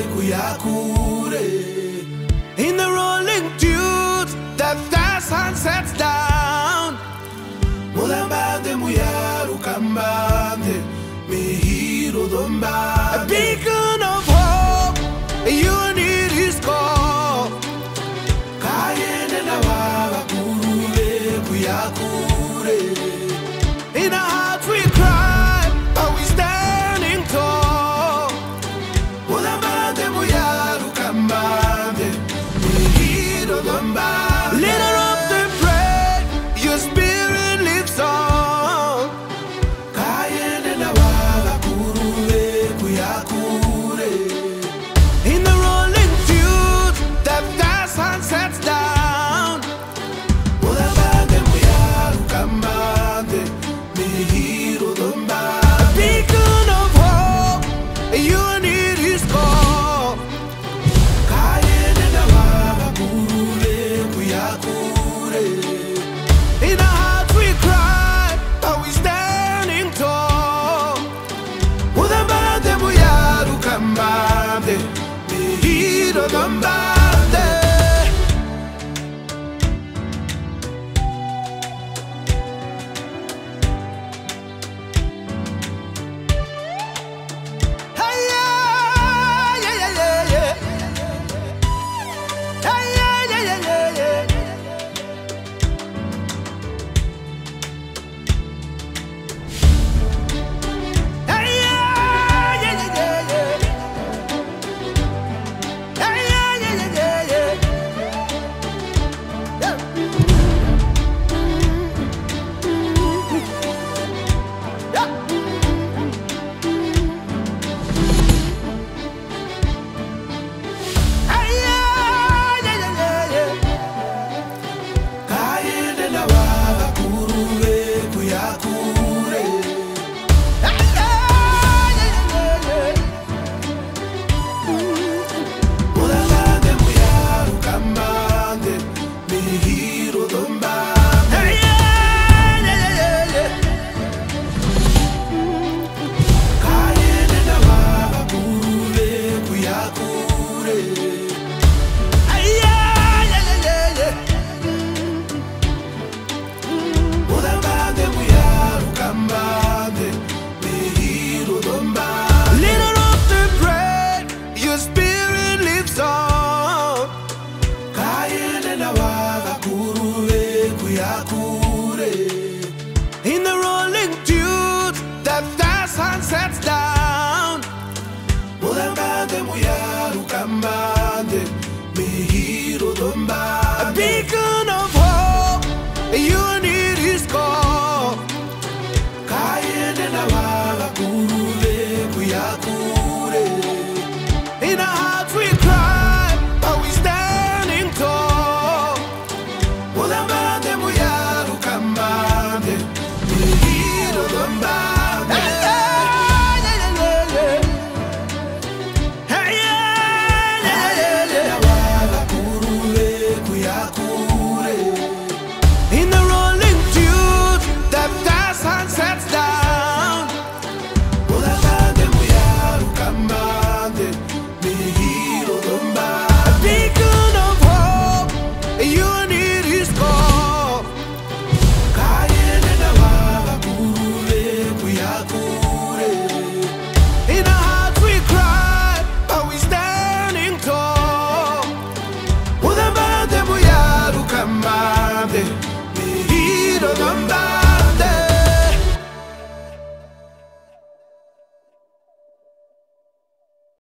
In the rolling dunes, the sun sets down. Mulambande muyaru kambande, mihiro domba. A beacon of hope, you need his call. Kayene na wawa kurule kuyakure. In our hearts we cry, but we standing tall. Mulambande muyaru kambande, mihiro domba. Leader of the bread, your spirit lives on. Kayene na wawa kurule kuyakure. In the rolling dunes, the sun sets down. Mulambande muyaru kambande, mihiro domba. A beacon of hope, you need his call. Kayene na wawa kurule kuyakure. In our hearts we cry, but we standing tall. Mulambande muyaru kambande, mihiro domba. Leader of the bread, your spirit lives on. Kayene na wawa kurule kuyakure. In the rolling dunes, the sun sets down. Mulambande muyaru kambande, mihiro domba. A beacon of hope, you need his call. Kayene na wawa kurule kuyakure. In our hearts we cry, but we standing tall. Mulambande muyaru kambande, mihiro domba. In the rolling dunes, the sun sets down. Mulambande muyaru kambande, mihiro domba. A beacon of hope, you need his call. Kayene na wawa kurule kuyakure. In our hearts we cry, but we standing tall. Mulambande muyaru kambande, mihiro domba.